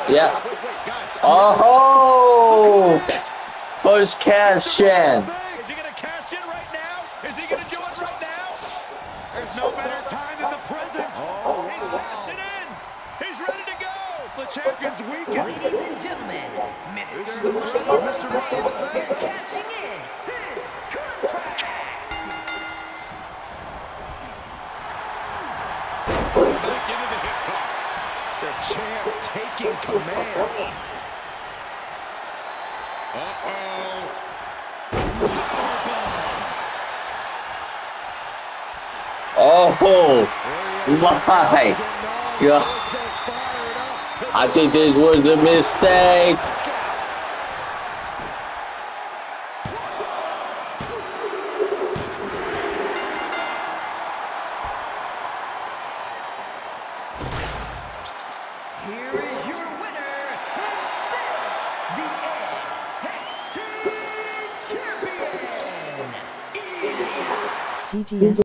Yeah. Oh! Push cash in. Is he going to cash in right now? Is he going to do it right now? There's no better time than the present. He's cashing in. He's ready to go. The champion's weakened. Ladies and gentlemen, Mr. Ryan is cashing in his contract. Back into the hip toss. The champ taking command. Uh-oh. Oh my God. I think this was a mistake. Here is your winner, and still the NXT champion, Ilja.